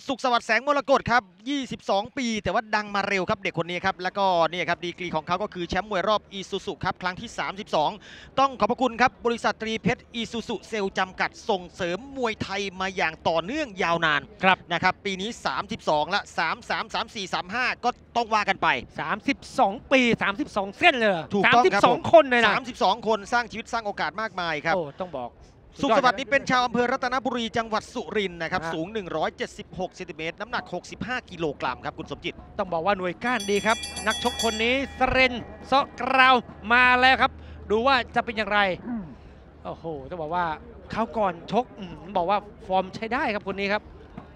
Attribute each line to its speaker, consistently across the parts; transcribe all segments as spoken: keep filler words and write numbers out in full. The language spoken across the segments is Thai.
Speaker 1: สุขสวัสดิ์แสงมรกตครับยี่สิบสองปีแต่ว่าดังมาเร็วครับเด็กคนนี้ครับแล้วก็นี่ครับดีกรีของเขาก็คือแชมป์มวยรอบอีซูซุครับครั้งที่สามสิบสองต้องขอบพระคุณครับบริษัทตรีเพชรอีซูซุเซลจำกัดส่งเสริมมวยไทยมาอย่างต่อเนื่องยาวนาน
Speaker 2: ครับ
Speaker 1: นะครับปีนี้สามสิบสองละสาม สาม สาม สี่ สาม ห้าก็ต้องว่ากันไป
Speaker 2: สามสิบสองปีสามสิบสองเส้นเลย
Speaker 1: ถูกต้องครับ
Speaker 2: สามสิบสองคนเลยนะ
Speaker 1: สามสิบสองคนสร้างชีวิตสร้างโอกาสมากมายครับ
Speaker 2: โอ้ต้องบอก
Speaker 1: สุขสวัสดิ์นี้เป็นชาวอำเภอรัตนบุรีจังหวัดสุรินทร์นะครับสูงหนึ่งร้อยเจ็ดสิบหกเซนติเมตรน้ำหนักหกสิบห้ากิโลกรัมครับคุณสมจิต
Speaker 2: ต้องบอกว่าหน่วยก้านดีครับนักชกคนนี้สเรนเซาะกราวมาแล้วครับดูว่าจะเป็นอย่างไรโอ้โหต้องบอกว่าเขาก่อนชกบอกว่าฟอร์มใช้ได้ครับคนนี้ครับ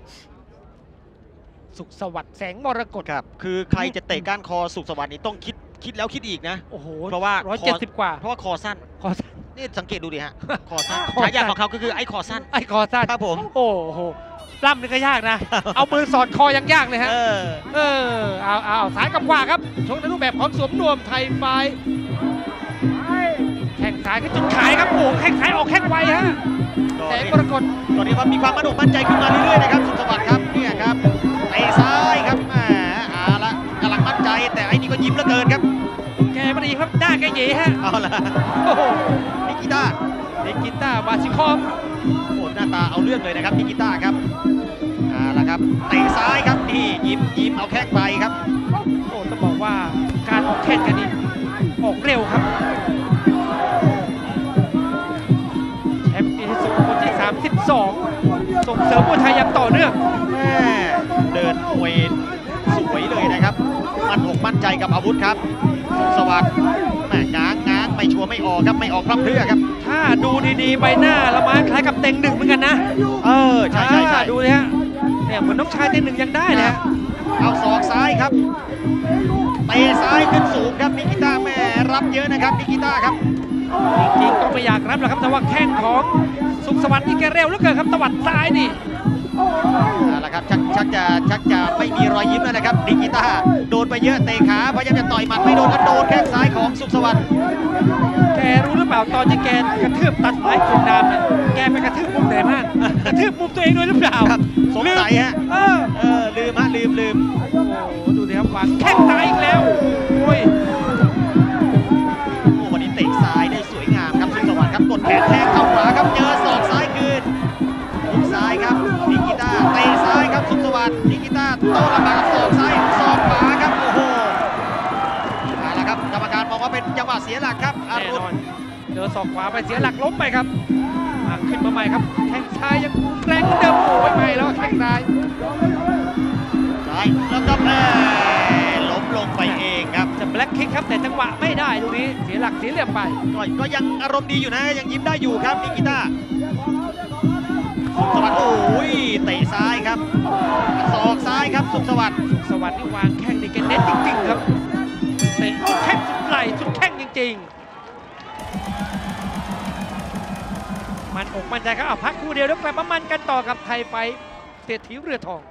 Speaker 2: สุขสวัสดิ์แสงมรกต
Speaker 1: ครับคือใครจะเตะก้านคอสุขสวัสดิ์นี้ต้องคิดคิดแล้วคิดอีกนะ
Speaker 2: โอ้โห
Speaker 1: เพราะว่า
Speaker 2: ร้อยเจ็ดสิบกว่า
Speaker 1: เพราะว่าคอสั้น
Speaker 2: คอสั้น
Speaker 1: นี่สังเกตดูดิฮะคอสั้นฉายาของเขาก็คือไอ้คอสั้น
Speaker 2: ไอ้คอสั้น
Speaker 1: ครับผม
Speaker 2: โอ้โหปล้ำนี่ก็ยากนะเอามือสอดคอยังยากเลยฮะ
Speaker 1: เออ
Speaker 2: เออเอาเอาสายกับขวาครับชกในรูปแบบของสวมนวมไทยไฟแข่งซ้ายก็จุดขายครับโอ้แข่งซ้ายออกแข่งไวฮะแสงมรกต
Speaker 1: ตอนนี้ว่ามีความมั่นอกมั่นใจขึ้นมาเรื่อยๆนะครับสุขสวัสดิ์ครับเนี่ยครับเตะซ้ายครับแหมเอาละกำลังมั่นใจแต่ไอ้นี่ก็ยิ้มเหลือเกินครับ
Speaker 2: แกไม่ดีครับหน้าแกเหย่ฮะ
Speaker 1: เอาละโอ้โหนิกิต้า
Speaker 2: นิกิต้าวาชิคอม
Speaker 1: โอ้หน้าตาเอาเรื่องเลยนะครับนิกิต้าครับเอาละครับเตะซ้ายครับนี่ยิ้มยิ้มเอาแข้งไปครับ
Speaker 2: โอ้ต้องบอกว่าการออกแข้งกันนี่ออกเร็วครับแชมป์ปีที่สุดคนที่สามสิบสองส่งเสริมมวยไทยอย่างต่อเนื่อง
Speaker 1: แม่เดินมวยสวยเลยนะครับมั่นอกมั่นใจกับอาวุธครับสวัสดิ์แม่ง้างง้างไม่ชัวร์ไม่ออกครับไม่ออกพร่ำเพรื่อครับ
Speaker 2: ถ้าดูดีๆใบหน้าละไม้คล้ายกับเต็งหนึ่งเหมือนกันนะ
Speaker 1: เออใช่ใช่ใช่
Speaker 2: ดูเลยฮะเนี่ยเหมือนน้องชายเต็งหนึ่งยังได้เลยฮะ
Speaker 1: เอาศอกซ้ายครับเตะซ้ายขึ้นสูงครับนิกิต้าแม่รับเยอะนะครับนิกิต้าครับ
Speaker 2: จริงๆก็ไม่อยากรับหรอกครับแต่ว่าแข้งของสุขสวัสดิ์นี่แกเร็วเหลือเกินครับตวัดซ้ายนี่
Speaker 1: เอาละครับชักชักจะชักจะไม่มีรอยยิ้มแล้วนะครับนิกิต้าโดนไปเยอะเตะขาพยายามจะต่อยหมัดไม่โดนแล้วโดนแข้งซ้ายของสุขสวัสดิ์
Speaker 2: แกรู้หรือเปล่าตอนที่แกกระทืบตัดไม้คนดำเนี่ยแกไปกระทืบมุมไหนบ้างกระทืบมุมตัวเองด้วยหรือเปล่า
Speaker 1: ครับสงสัยฮะ
Speaker 2: เออ
Speaker 1: เออลืมฮะลืมลืม
Speaker 2: โอ้ดูดิครับวางแข้งซ้ายอีกแล้วโอ้ย
Speaker 1: โอ้วันนี้เตะซ้ายได้สวยงามครับสุขสวัสดิ์ครับกดแขนแทงเข้าขวาครับเจอศอกซ้ายคืนหุกซ้ายครับนิกิต้าเตะซ้ายครับสุขสวัสดิ์นิกิต้าโต้ระบาดศอกซ้ายศอกขวาครับโอ้โหเอาละครับกรรมการมองว่าเป็นจังหวะเสียหลักครับอรุณ
Speaker 2: เจอศอกขวาไปเสียหลักล้มไปครับขึ้นมาใหม่ครับแข้งซ้ายยังแรงเหมือนเดิมโอ้ยไม่แล้วแข้งซ้าย
Speaker 1: ซ้ายแล้วก็แม่ล้มลงไปเองครับ
Speaker 2: จะแบล็คคิกครับแต่จังหวะไม่ได้ตรงนี้เสียหลักเสียเหลี่ยมไป
Speaker 1: ก็ก็ยังอารมณ์ดีอยู่นะยังยิ้มได้อยู่ครับนิกิต้าสุขสวัสดิ์โอ้ยเตะซ้ายครับศอกซ้ายครับสุขสวัสดิ์
Speaker 2: สุขสวัสดิ์นี่วางแข้งนี่แกเน้นจริงๆครับเตะสุดแข้งสุดไหล่สุดแข้งจริงๆมันอกมันใจครับเอาพักคู่เดียวแล้วกลับมามันกันต่อกับไทยไฟเศรษฐีเรือทอง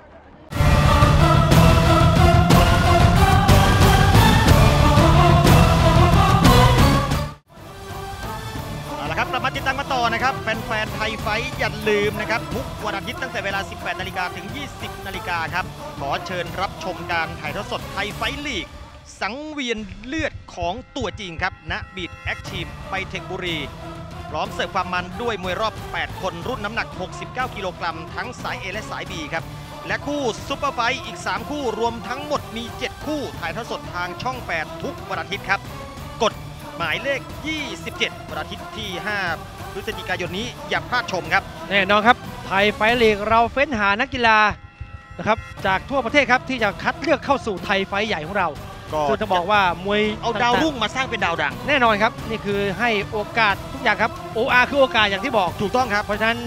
Speaker 1: เอาละครับกลับมาติดตามมาต่อนะครับแฟนๆไทยไฟอย่าลืมนะครับทุกวันอาทิตย์ตั้งแต่เวลา สิบแปดนาฬิกา ถึง ยี่สิบนาฬิกาครับขอเชิญรับชมการถ่ายทอดสดไทยไฟลีกสังเวียนเลือดของตัวจริงครับณบีทแอคทีฟไปเทคบุรีพร้อมเสิร์ฟความมันด้วยมวยรอบแปดคนรุ่นน้ำหนักหกสิบเก้ากิโลกรัมทั้งสาย A และสาย B ครับและคู่ซุปเปอร์ไฟท์อีกสามคู่รวมทั้งหมดมีเจ็ดคู่ถ่ายทอดสดทางช่องแปดทุกวันอาทิตย์ครับกดหมายเลขยี่สิบเจ็ดวันอาทิตย์ที่ห้าพฤศจิกายนนี้อย่าพลาดชมครับ
Speaker 2: แน่นอนครับไทยไฟท์ลีกเราเฟ้นหานักกีฬานะครับจากทั่วประเทศครับที่จะคัดเลือกเข้าสู่ไทยไฟท์ใหญ่ของเราก็จะบอกว่ามวย
Speaker 1: เอาดาวรุ่งมาสร้างเป็นดาวดัง
Speaker 2: แน่นอนครับนี่คือให้โอกาสทุกอย่างครับ โอ อาร์ คือโอกาสอย่างที่บอก
Speaker 1: ถูกต้องครับ
Speaker 2: เพราะฉะนั้น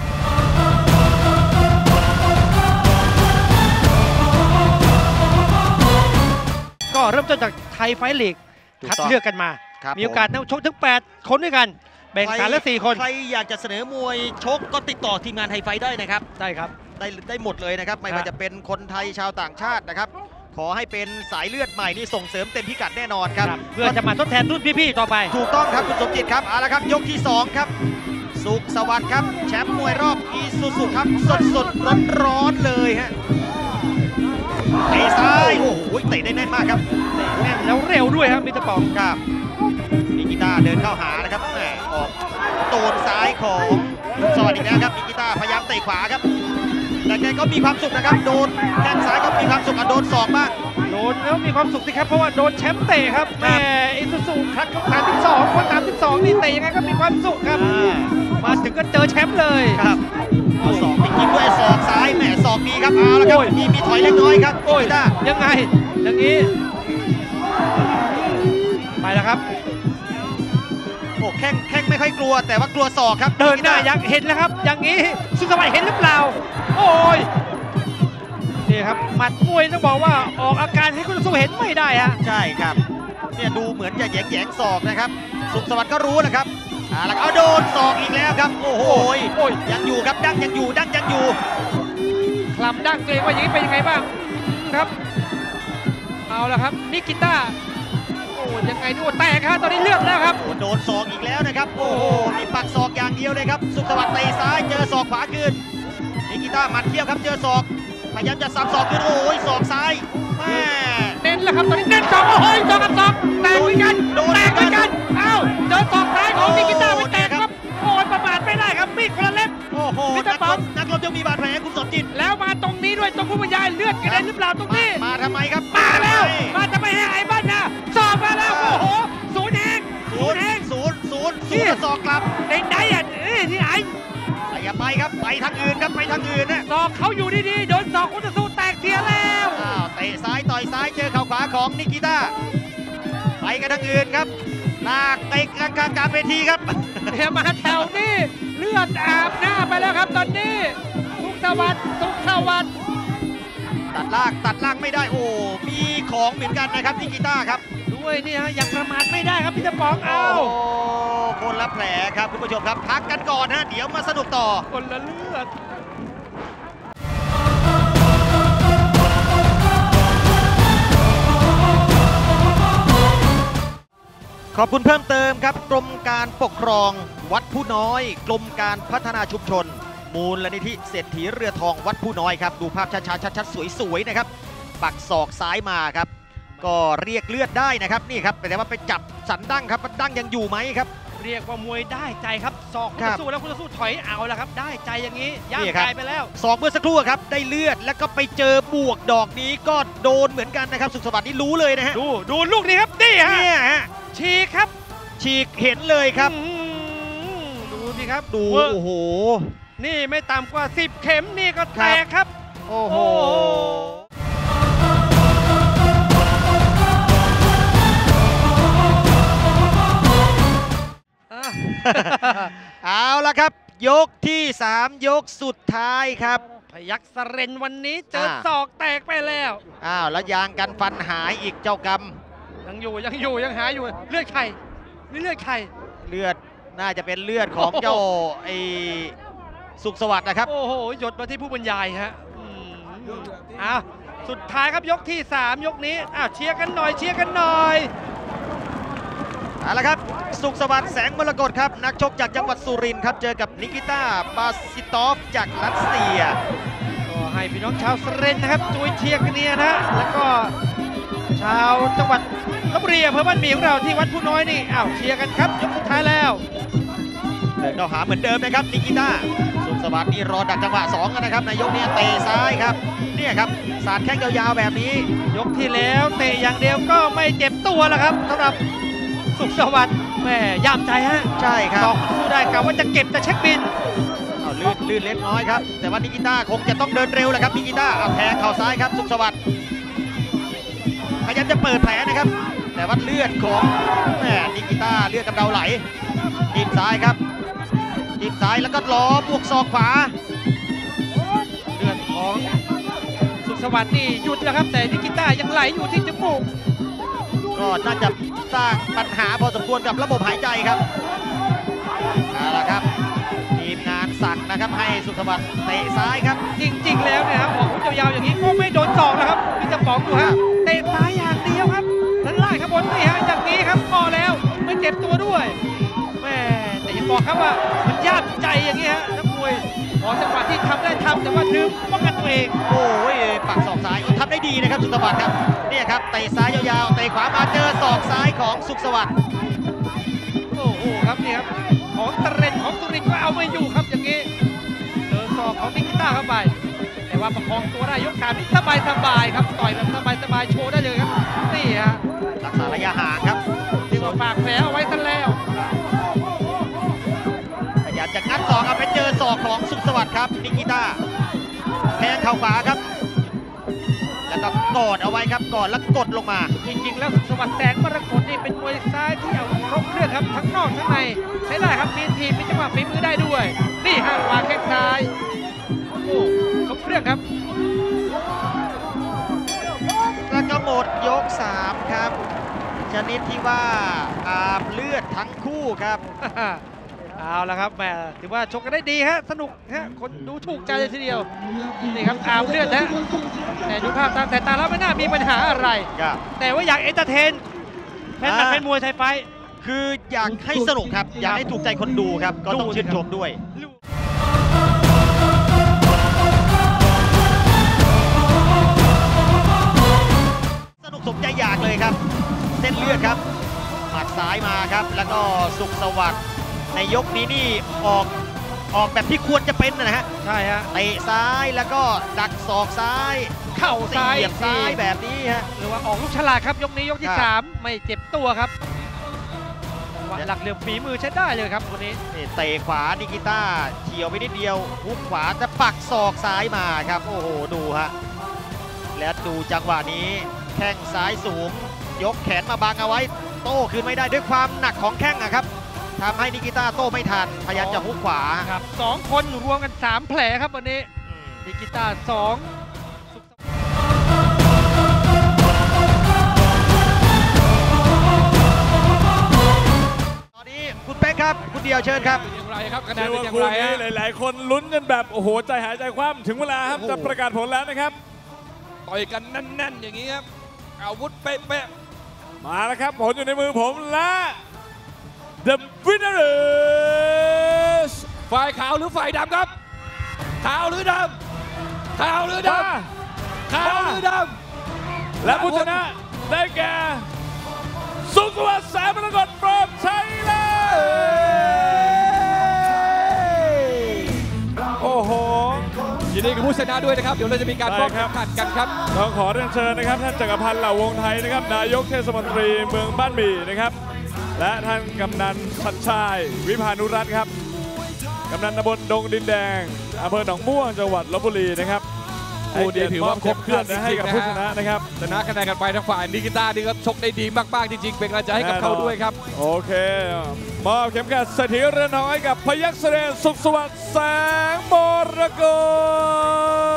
Speaker 2: ก็เริ่มต้นจากไทยไฟท์ลีกคัดเลือกกันมามีโอกาสนักชกถึงแปดคนด้วยกันแบ่งกันละสี่คน
Speaker 1: ใครอยากจะเสนอมวยชกก็ติดต่อทีมงานไทยไฟท์ได้นะครับ
Speaker 2: ได้ครับ
Speaker 1: ได้ได้หมดเลยนะครับไม่ว่าจะเป็นคนไทยชาวต่างชาตินะครับขอให้เป็นสายเลือดใหม่นี่ส่งเสริมเต็มพิกัดแน่นอนครับ
Speaker 2: เพื่อจะมาทดแทนรุ่นพี่ๆต่อไป
Speaker 1: ถูกต้องครับคุณสมจิตครับเอาละครับยกที่สองครับสุขสวัสดิ์ครับแชมป์มวยรอบอีซูซูครับสดสดร้อนร้อนๆเลยฮะเตะซ้ายโอ้โหเตะได้แน่นมากครับ
Speaker 2: แน่นแล้วเร็วด้วยครับมิสเตอร์ป๋อง
Speaker 1: ครับนิกิต้าเดินเข้าหานะครับแหมออกโดนซ้ายของสุขสวัสดิ์อีกแล้วครับนิกิต้าพยายามเตะขวาครับแต่แกก็มีความสุขนะครับโดนแข้งซ้ายก็มีความสุขอ่ะโดนศอกบ้าง
Speaker 2: โดนแล้วมีความสุขสิครับเพราะว่าโดนแชมป์เตะครับแม่อิซูซูครั้งที่สามสิบสองคนสามสิบสองนี่เตะยังไงก็มีความสุขครับ
Speaker 1: อ่า
Speaker 2: มาถึงก็เจอแชมป์เลย
Speaker 1: ครับเอาศอกไปกินด้วยศอกซ้ายแหมศอกดีครับเอาละครับ
Speaker 2: โอ้ย
Speaker 1: มีมีถอยเล็กน้อยครับ
Speaker 2: โอ้ย
Speaker 1: นิกิต้า
Speaker 2: ยังไงอย่างนี้ไปแล้วครับ
Speaker 1: โอ้แข้งแข้งไม่ค่อยกลัวแต่ว่ากลัวศอกครับ
Speaker 2: เดินหน้า
Speaker 1: นิกิต้
Speaker 2: ยังเห็นแล้วครับ อย่างนี้สุขสวัสดิ์เห็นหรือเปล่า โอ้ยนี่ครับหมัดมวยต้องบอกว่าออกอาการให้คุณสู้เห็นไม่ได้ฮะ
Speaker 1: ใช่ครับเนี่ยดูเหมือนจะแยงแยงศอกนะครับสุขสวัสดิ์ก็รู้แหละครับเอาละเอาโดนศอกอีกแล้วครับโอ้โห
Speaker 2: โอ้ย
Speaker 1: ยังอยู่ครับดั้งยังอยู่ดั้งยังอยู่
Speaker 2: คลำดั้งตัวเองว่าอย่างนี้เป็นยังไงบ้างครับเอาละครับนิกิต้าโอ้ยังไงดูแตกครับตอนนี้เลือดแล้วครับ
Speaker 1: โอ้โดนศอกอีกแล้วนะครับโอ้โหมีปักศอกอย่างเดียวเลยครับสุขสวัสดิ์เตะซ้ายเจอศอกขวาคืนนิกิต้าหมัดเทียบครับเจอศอกพยายามจะสับศอกคืนโอ้ยศอกซ้ายแม่
Speaker 2: เน้นแล้วครับตอนนี้เน้นสองโอ้ยสองกับสองแตกเหมือนกัน
Speaker 1: โดน
Speaker 2: แตกเหมือนกัน
Speaker 1: โดน
Speaker 2: เอ้าเจอศอกซ้ายของนิกิต้าไม่แตก
Speaker 1: โอ้
Speaker 2: ครับโอ้ยประมาทไม่ได้ครับมีดคนละเล่ม
Speaker 1: โอ้โห
Speaker 2: มิสเตอ
Speaker 1: นั
Speaker 2: ร์
Speaker 1: ก
Speaker 2: ป๋
Speaker 1: ร
Speaker 2: อง
Speaker 1: บนักรบยังมีบาดแผลคุณสมจิต
Speaker 2: แล้วมาตรงนี้ด้วยตรงผู้บรรยายเลือดกระเด็นหรือเปล่าตรงนี้
Speaker 1: มาทำไมครับ
Speaker 2: มาแล้ว
Speaker 1: ทำไม
Speaker 2: มาจะไม่ให้ไอ้บ้านนะสอบมาแล้วโอ้โหศูนย์เองศู
Speaker 1: ศู
Speaker 2: น
Speaker 1: น
Speaker 2: ย์
Speaker 1: ย์
Speaker 2: เอง
Speaker 1: ศูนย์ศูนย์ศูนย์ศอกกลับ
Speaker 2: ในไหนอ่ะเอ้ยที่ไหน
Speaker 1: ไปอย่าไปครับไปทางอื่นครับไปทางอื่นนะ
Speaker 2: ศอกเขาอยู่ดีๆโดนศอกคุณจะสู้แตกเทียแล้ว
Speaker 1: อ้าวเตะซ้ายต่อยซ้ายเจอเข่าขวาของนิกิต้าไปกันทางอื่นครับลากไปกลางกลางกลางเวทีครับ
Speaker 2: เดี๋ยวมาแถวนี้เลือดอาบหน้าไปแล้วครับตอนนี้สุขสวัสดิ์สุขสวัสดิ์
Speaker 1: ตัดล่างตัดล่างไม่ได้โอ้มีของเหมือนกันนะครับนิกิต้าครับ
Speaker 2: ด้วยนี่ฮะยังประมาทไม่ได้ครับพี่จะป๋องเอา
Speaker 1: โอ้คนละแผลครับคุณผู้ชมครับพักกันก่อนฮะเดี๋ยวมาสนุกต่อ
Speaker 2: คนละเลือด
Speaker 1: ขอบคุณเพิ่มเติมครับกรมการปกครองวัดผู้น้อยกรมการพัฒนาชุมชน มูลนิธิเศรษฐีเรือทองวัดผู้น้อยครับดูภาพช้าๆชัดๆสวยๆนะครับปักศอกซ้ายมาครับก็เรียกเลือดได้นะครับนี่ครับแต่ว่าไปจับสันดั้งครับมันดั้งยังอยู่ไหมครับ
Speaker 2: เรียกว่ามวยได้ใจครับศอกคุณ
Speaker 1: ครั
Speaker 2: จะ
Speaker 1: บ
Speaker 2: สู้แล้วคุณจะสู้ถอยเอาแล้วครับได้ใจอย่างนี้ย่าง
Speaker 1: นี่ครับ
Speaker 2: กายไปแล้ว
Speaker 1: ศอกเมื่อสักครู่ครับได้เลือดแล้วก็ไปเจอบวกดอกนี้ก็โดนเหมือนกันนะครับสุขสวัสดิ์นี่รู้เลยนะฮะ
Speaker 2: ดูดูลูกนี้ครับนี่ฮะ
Speaker 1: เนี่ยฮะ
Speaker 2: ฉีกครับ
Speaker 1: ฉีกเห็นเลยครับ
Speaker 2: อืมดูสิครับ
Speaker 1: ดู
Speaker 2: เวอร์
Speaker 1: โอ้โห
Speaker 2: นี่ไม่ต่ำกว่าสิบเข็มนี่ก็แตกครับ
Speaker 1: โอ้โห
Speaker 2: โอ้ อ่ะ
Speaker 1: เอาละครับ ยกที่สามยกสุดท้ายครับ
Speaker 2: พยักษ์สเรนวันนี้เจอ
Speaker 1: อ่า
Speaker 2: ศอกแตกไปแล้ว
Speaker 1: อ้าวแล้วยางกันฟันหายอีกเจ้ากรรม
Speaker 2: ยังอยู่ยังอยู่ยังหาอยู่เลือดไข่นี่เลือดไข่
Speaker 1: เลือดน่าจะเป็นเลือดของ
Speaker 2: โอ้โห
Speaker 1: เจ้าไอสุขสวัสดิ์นะครับ
Speaker 2: โอ้โหหยดมาที่ผู้บรรยายฮะอืมอ้าวสุดท้ายครับยกที่สามยกนี้อ้าวเชียร์กันหน่อยเชียร์กันหน่อย
Speaker 1: เอาละครับ สุขสวัสดิ์แสงมรกตครับ นักชกจากจังหวัดสุรินทร์ครับ เจอกับนิกิต้าบาซิตอฟจากรัสเซีย
Speaker 2: ก็ให้พี่น้องชาวสเรนนะครับช่วยเชียร์กันเนี่ยนะแล้วก็ชาวจังหวัดลพบุรีอำเภอบ้านหมีของเราที่วัดผู้น้อยนี่อ้าวเชียร์กันครับยกสุดท้ายแล้ว
Speaker 1: เดินเข้าหาเหมือนเดิมนะครับนิกิต้าสุขสวัสดิ์นี่รอดักจังหวะสองนะครับในยกนี้เตะซ้ายครับเนี่ยครับสาดแข้งยาวๆแบบนี้
Speaker 2: ยกที่แล้วเตะอย่างเดียวก็ไม่เจ็บตัวแล้วครับสำหรับสุขสวัสดิ์แหม่ย่ามใจฮะ
Speaker 1: ใช่ครับ
Speaker 2: สอกสู้ได้กะว่าจะเก็บจะเช็คบิน
Speaker 1: เอาลื่นลื่นเล็กน้อยครับแต่ว่านิกิต้าคงจะต้องเดินเร็วแหละครับนิกิต้าเอาแทงเข่าซ้ายครับสุขสวัสดิ์พยายามจะเปิดแผลนะครับ แต่ว่าเลือดของแหมนิกิต้าเลือดกำเดาไหลทีมซ้ายครับทีมซ้ายแล้วก็ล้อบวกศอกขวา
Speaker 2: เลือดของสุขสวัสดิ์นี่หยุดแล้วครับ แต่นิกิต้ายังไหลอยู่ที่จมูก
Speaker 1: ก็น่าจะสร้างปัญหาพอสมควรกับระบบหายใจครับเอาละครับทีมงานสั่งนะครับให้สุขสวัสดิ์เตะซ้ายครับ
Speaker 2: จริง ๆ แล้วเนี่ยครับออกอาวุธยาวๆอย่างนี้ก็ไม่โดนศอกแล้วครับพี่จะบอกดูฮะเตะซ้ายอย่างเดียวครับแล้วไล่ข้างบนนี่ฮะอย่างนี้ครับพอแล้วไม่เจ็บตัวด้วยแม่แต่ยังบอกครับว่ามันยากจอย่างนี้ฮะนักมวยขอจังหวะที่ทำได้ทำแต่ว่าถึงป้องกันตัวเอง
Speaker 1: โอ้ยปักศอกซ้ายทำได้ดีนะครับสุขสวัสดิ์ครับเนี่ยครับเตะซ้ายยาวๆเตะขวามาเจอศอกซ้ายของสุขสวัสดิ์
Speaker 2: โอ้โหครับนี่ครับของตะเรนของสุรินทร์ก็เอาไม่อยู่ครับอย่างนี้เจอศอกของนิกิต้าเข้าไปแต่ว่าประคองตัวได้ยกสามนี่สบายสบายครับต่อยแบบสบายสบายโชว์ได้เลยครับนี่ฮะ
Speaker 1: รักษาระยะห่างครับ
Speaker 2: ที่ว่าฝากแผลเอาไว้ซะแล้ว
Speaker 1: พยายามจะงัดศอกเอาไปเจอศอกของสุขสวัสดิ์ครับนิกิต้าแทงเข่าขวาครับแล้วก็กอดเอาไว้ครับกอดแล้วกดลงมา
Speaker 2: จริงๆแล้วสุขสวัสดิ์แสงมรกตนี่เป็นมวยซ้ายที่เอาครบเครื่องครับทั้งนอกทั้งในใช้ได้ครับมีทีมมีจังหวะฝีมือได้ด้วยนี่ฮะวางแข้งซ้ายโอ้ครบเครื่องครับ
Speaker 1: แล้วก็หมดยกสามครับชนิดที่ว่าอาบเลือดทั้งคู่ครับ
Speaker 2: เอาละครับแหมถือว่าชกกันได้ดีฮะสนุกฮะคนดูถูกใจเลยทีเดียวนี่ครับอาบเลือดนะแต่ดูภาพตามสายตาแล้วไม่น่ามีปัญหาอะไร
Speaker 1: ครับ
Speaker 2: แต่ว่าอยากเอนเตอร์เทนแฟนมัน
Speaker 1: อ่า
Speaker 2: เป็นมวยไทยไฟท์
Speaker 1: คืออยากให้สนุกครับอยากให้ถูกใจคนดูครับก็ต้องชื่นชมด้วย สนุกสมใจอยากเลยครับ เส้นเลือดครับหมัดซ้ายมาครับ แล้วก็สุขสวัสดิ์ในยกนี้นี่ออกออกแบบที่ควรจะเป็นนะฮะ
Speaker 2: ใช่ฮะ
Speaker 1: เตะซ้ายแล้วก็ดักศอกซ้าย
Speaker 2: เข่าซ้าย
Speaker 1: เสียบซ้ายแบบนี้ฮะ
Speaker 2: หรือว่าออกลูกฉลาดครับยกนี้ยกที่
Speaker 1: ครับ
Speaker 2: สามไม่เจ็บตัวครับว่าหลักเหลี่ยมฝีมือใช้ได้เลยครับวันนี้
Speaker 1: นี่เตะขวานิกิต้าเฉียวไปนิดเดียวฮุกขวาจะปักศอกซ้ายมาครับโอ้โหดูฮะแล้วดูจังหวะนี้แข้งซ้ายสูง ยกแขนมาบังเอาไว้ โต้คืนไม่ได้ด้วยความหนักของแข้งอะครับทำให้นิกิต้าโต้ไม่ทันพยายามจะฮุกขวา
Speaker 2: ครับสองคนรวมกันสามแผลครับวันนี้
Speaker 1: อืม
Speaker 2: นิกิต้าสอง
Speaker 1: ตอนนี้คุณเป๊กครับคุณเดียวเชิญครับ
Speaker 3: อย่างไรครับคะแน
Speaker 4: เชื่
Speaker 3: น
Speaker 4: อ
Speaker 3: เป็น
Speaker 4: ว่า
Speaker 3: อย่าง
Speaker 4: คู่
Speaker 3: ไร
Speaker 4: นี้
Speaker 3: ฮะ
Speaker 4: หลาย ๆ คนลุ้นกันแบบโอ้โหใจหายใจคว่ำถึงเวลาครับ
Speaker 1: โอ้โห
Speaker 4: จะประกาศผลแล้วนะครับ
Speaker 3: ต่อยกันแน่นๆอย่างนี้ครับอาวุธเป๊ะ
Speaker 4: มาแล้วครับผลอยู่ในมือผมและ The winner is
Speaker 3: ๆฝ่ายขาวหรือฝ่ายดำครับขาวหรือดำขาวหรือด
Speaker 4: มา
Speaker 3: ำขาวหรือดำ
Speaker 4: และผู้ชนะได้แก่สุขวัสดิ์แสนมรกต from Thailand โอ้โห
Speaker 3: ยินดีกับผู้ชนะด้วยนะครับเดี๋ยวเราจะมีการ
Speaker 4: ได้
Speaker 3: ป้อง
Speaker 4: ครั
Speaker 3: กับ นขัดกันครับ
Speaker 4: ต้องขอเรียนเชิญนะครับท่านจักรพันธ์เหล่าวงไทยนะครับนายกเทศมนตรีเมืองบ้านหมี่นะครับและท่านกำนันชัดชายวิพานุรัตน์ครับกำนันตำบลดงดินแดงอำเภอหนองม่วงจังหวัดลบบุรีนะครับ
Speaker 3: คู่นี้ถือว่าครบเครื่อง
Speaker 4: ให้กับ
Speaker 3: จริงๆนะฮะ
Speaker 4: ผู้ชนะนะครับ
Speaker 3: ชนะคะแนนกันไปทางฝ่ายนิกิต้านี่ก็ชกได้ดีมากๆจริงๆเป็นกำลังใจให้กับเขาด้วยครับ
Speaker 4: โอเคมอบเข็มขัดเศรษฐีเรือนทองให้กับพยัคฆ์เสด็จสุขสวัสดิ์แสงมรกต